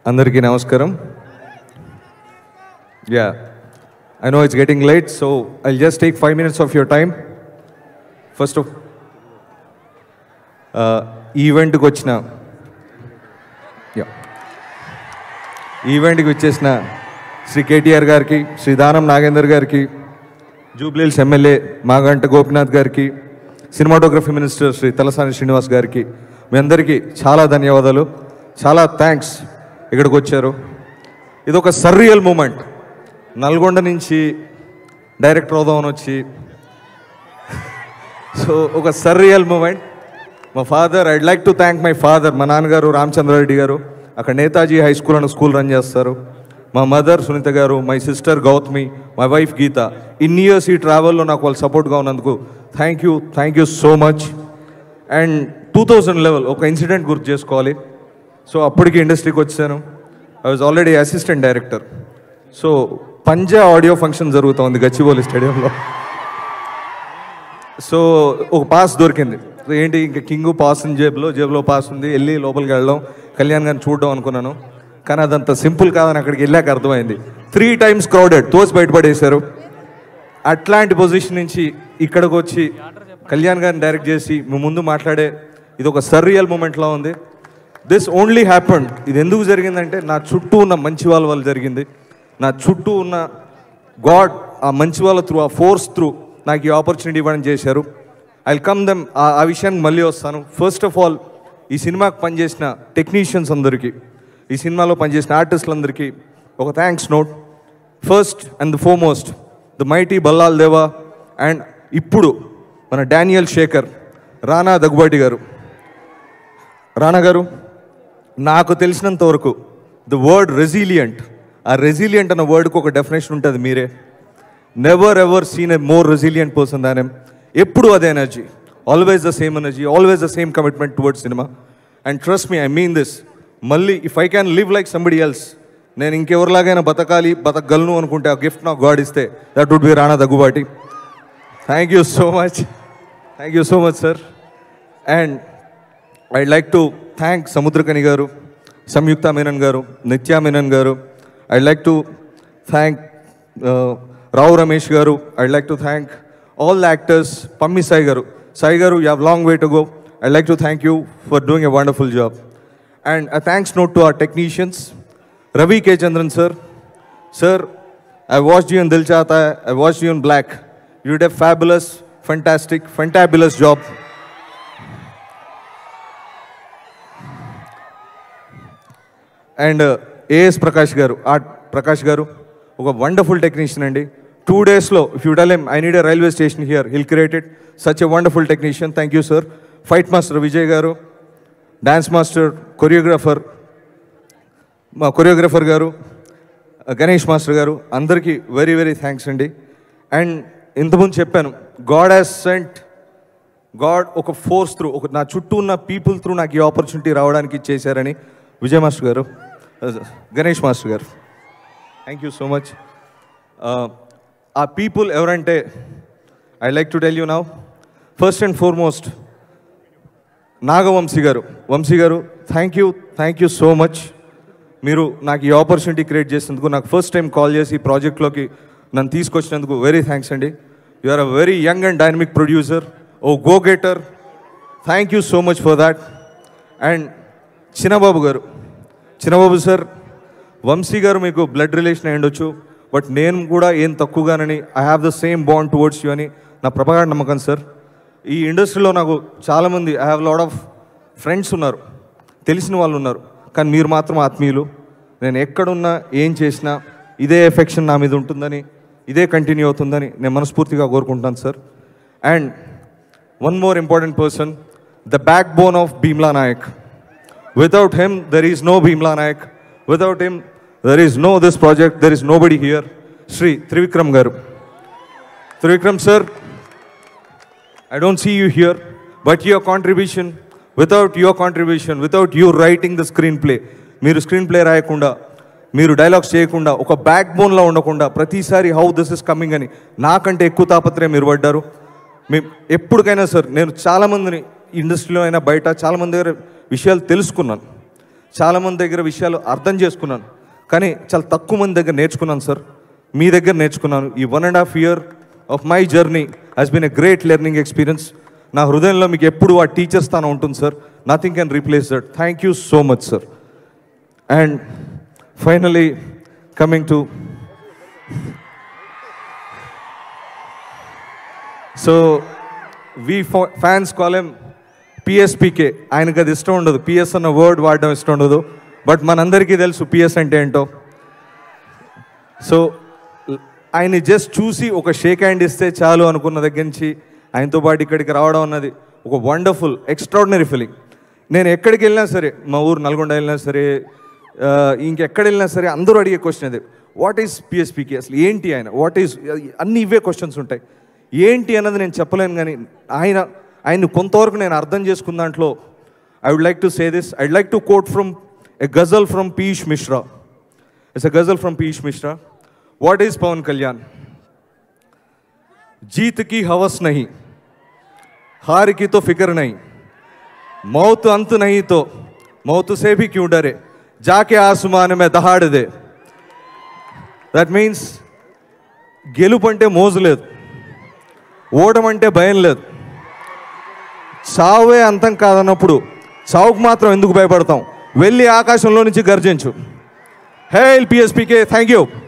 Andariki namaskaram. Yeah, I know it's getting late, so I'll just take 5 minutes of your time. First of ఈవెంట్కి వచ్చిన ఈవెంట్కి వచ్చేసిన శ్రీ కేటీఆర్ గారికి, శ్రీ దానం నాగేందర్ గారికి, జూబ్లీహిల్స్ ఎమ్మెల్యే మాగంట గోపినాథ్ గారికి, సినిమాటోగ్రఫీ మినిస్టర్ శ్రీ తలసాని శ్రీనివాస్ గారికి మీ అందరికీ చాలా ధన్యవాదాలు. చాలా థ్యాంక్స్ ఇక్కడికి వచ్చారు. ఇది ఒక సర్రియల్ మూమెంట్. నల్గొండ నుంచి డైరెక్టర్ అవుదామని వచ్చి సో ఒక సర్రియల్ మూమెంట్. మా father, I'd like to thank my father. మా నాన్నగారు రామచంద్రారెడ్డి గారు అక్కడ నేతాజీ హై స్కూల్ అని స్కూల్ రన్ చేస్తారు. మా మదర్ సునీత గారు, my sister Gautami, my wife Geetha. In years ఈ ట్రావెల్లో నాకు వాళ్ళు సపోర్ట్గా ఉన్నందుకు thank you so much. And 2011 ఒక ఇన్సిడెంట్ గుర్తు చేసుకోవాలి. సో అప్పటికి ఇండస్ట్రీకి వచ్చాను. I was already assistant director. So Panja audio function జరుగుతుంది గచ్చిబౌలి స్టేడియంలో. సో ఒక పాస్ దొరికింది. ఏంటి ఇంకా కింగ్ పాస్ ఉంది, జేబులో పాస్ ఉంది, వెళ్ళి లోపలికి వెళ్ళడం, కళ్యాణ్ గారిని చూడడం అనుకున్నాను. కానీ అదంత సింపుల్ కాదని అక్కడికి వెళ్ళాక అర్థమైంది. 3 times క్రౌడెడ్, తోసి బయటపడేశారు. అట్లాంటి పొజిషన్ నుంచి ఇక్కడికి వచ్చి కళ్యాణ్ గారిని డైరెక్ట్ చేసి మీ ముందు మాట్లాడే ఇది ఒక సర్రియల్ మూమెంట్లో ఉంది. This only happened. ఇది ఎందుకు జరిగిందంటే నా చుట్టూ ఉన్న మంచి వాళ్ళ జరిగింది. నా చుట్టూ ఉన్న గాడ్ ఆ మంచి వాళ్ళ త్రూ, ఆ ఫోర్స్ త్రూ నాకు ఈ ఆపర్చునిటీ ఇవ్వడం చేశారు. I come them. ఆ విషయానికి మళ్ళీ వస్తాను. ఫస్ట్ ఆఫ్ ఆల్ ఈ సినిమాకి పనిచేసిన టెక్నీషియన్స్ అందరికీ, ఈ సినిమాలో పనిచేసిన ఆర్టిస్టులందరికీ ఒక thanks note. First and the foremost the mighty Ballal Deva and ఇప్పుడు మన డానియల్ శేఖర్, రానా దగ్గుబాటి గారు. రానా గారు, నాకు తెలిసినంత వరకు ద వర్డ్ రెసిలియంట్, ఆ రెసిలియంట్ అన్న వర్డ్కి ఒక డెఫినేషన్ ఉంటుంది మీరే. Never ever seen a more resilient person than him. ఎప్పుడు అదే energy, always the same energy, always the same commitment towards cinema. And trust me, I mean this. మళ్ళీ if I can live like somebody else, నేను ఇంకెవరిలాగైనా బతకగలను అనుకుంటే ఆ gift నాకు God ఇస్తే that would be Rana Daggubati. Thank you so much sir. And I'd like to thank Samuthirakani గారు, సంయుక్త మీనన్ గారు, నిత్యా మీనన్ గారు. I'd like to thank Rao Ramesh గారు. I'd like to thank all the actors. Pammi Sai garu, you have long way to go. I'd like to thank you for doing a wonderful job. And a thanks note to our technicians. Ravi K. Chandran sir, I watched you in Dil Chahta Hai, I watched you in Black. You did a fabulous, fantastic, fantabulous job. And A.S. Prakash garu, oka wonderful technician andi. 2 days lo, if you tell him I need a railway station here, he'll create it. Such a wonderful technician. Thank you sir. Fight master Vijay garu, dance master, choreographer garu, Ganesh master garu, andarki very very thanks andi. And ఇంతకుముందు చెప్పాను, God has sent, God ఒక force through, ఒక నా చుట్టూ ఉన్న people through నాకు ఈ opportunity రావడానికి చేశారని విజయ్ మాస్టర్ గారు, గణేష్ మాస్టర్ గారు, థ్యాంక్ యూ సో మచ్. ఆ పీపుల్ ఎవరంటే I like to tell you now. First and foremost Nagavamsi గారు, థ్యాంక్ యూ సో మచ్. మీరు నాకు ఈ ఆపర్చునిటీ క్రియేట్ చేసినందుకు, నాకు ఫస్ట్ టైం కాల్ చేసి ఈ ప్రాజెక్ట్లోకి నన్ను తీసుకొచ్చినందుకు వెరీ థ్యాంక్స్ అండి. You are a very young and dynamic producer, a go getter. Thank you so much for that. And Chinnababu sir, Vamsi గారు మీకు బ్లడ్ రిలేషన్ అయి ఉండొచ్చు, బట్ నేను కూడా ఏం తక్కువగానని I have the same bond towards you అని నా ప్రగాఢ నమ్మకం సార్. ఈ ఇండస్ట్రీలో నాకు చాలామంది, I have lot of friends ఉన్నారు, తెలిసిన వాళ్ళు ఉన్నారు, కానీ మీరు మాత్రం ఆత్మీయులు. నేను ఎక్కడున్నా ఏం చేసినా ఇదే ఎఫెక్షన్ నా మీద ఉంటుందని, ఇదే కంటిన్యూ అవుతుందని నేను మనస్ఫూర్తిగా కోరుకుంటాను sir. And one more important person, the backbone of Bheemla Nayak. Without him there is no Bheemla Nayak. Without him, there is no this project, there is nobody here. Shri Trivikram garu. Trivikram sir, I don't see you here, but your contribution, without you writing the screenplay, మీరు screenplay రాయకుండా, మీరు dialogues చేయకుండా, ఒక back బోన్లో ఉండకుండా, ప్రతిసారి how this is coming అని నాకంటే ఎక్కువ తాపత్రయం మీరు పడ్డారు. మేము ఎప్పటికైనా సార్, నేను చాలామందిని ఇండస్ట్రీలో అయినా బయట చాలామంది దగ్గర విషయాలు తెలుసుకున్నాను. చాలామంది దగ్గర విషయాలు అర్థం చేసుకున్నాను, కానీ చాలా తక్కువ మంది దగ్గర నేర్చుకున్నాను సార్. మీ దగ్గర నేర్చుకున్నాను. ఈ 1.5 year of my journey has been a great learning experience. నా హృదయంలో మీకు ఎప్పుడు ఆ టీచర్ స్థానం ఉంటుంది సార్. Nothing can replace that. Thank you so much sir. And finally coming to so we fans call him PSPK. ఆయనకు అది ఇష్టం ఉండదు, పిఎస్ అన్న వర్డ్ వాడడం ఇష్టం ఉండదు. బట్ మనందరికీ తెలుసు పిఎస్ అంటే ఏంటో. సో ఆయన్ని జస్ట్ చూసి ఒక షేక్ హ్యాండ్ ఇస్తే చాలు అనుకున్న దగ్గర నుంచి ఆయనతో పాటు ఇక్కడికి రావడం అన్నది ఒక వండర్ఫుల్ ఎక్స్ట్రాడినరీ ఫీలింగ్. నేను ఎక్కడికి వెళ్ళినా సరే, మా ఊరు నల్గొండ వెళ్ళినా సరే, ఇంకెక్కడ వెళ్ళినా సరే, అందరూ అడిగే క్వశ్చన్ అదే, వాట్ ఈజ్ పిఎస్పీకే, అసలు ఏంటి ఆయన, వాట్ ఈజ్, అన్ని ఇవే క్వశ్చన్స్ ఉంటాయి. ఏంటి అన్నది నేను చెప్పలేను, కానీ ఆయన్ని కొంతవరకు నేను అర్థం చేసుకున్న దాంట్లో I would like to say this. I would like to quote from a ghazal from Piyush Mishra. It's a ghazal from Piyush Mishra. What is Pawan Kalyan? जीत की हवस नहीं, हार की तो फिक्र नहीं, मौत अंत नहीं तो मौत से भी क्यों डरे, जाके आसमान में दहाड़ दे. That means గెలుపంటే మోజు లేదు, ఓటమంటే భయం లేదు. చావే అంతం కాదన్నప్పుడు చావుకు మాత్రం ఎందుకు భయపడతాం? వెళ్ళి ఆకాశంలో నుంచి గర్జించు. Hail PSPK. Thank you.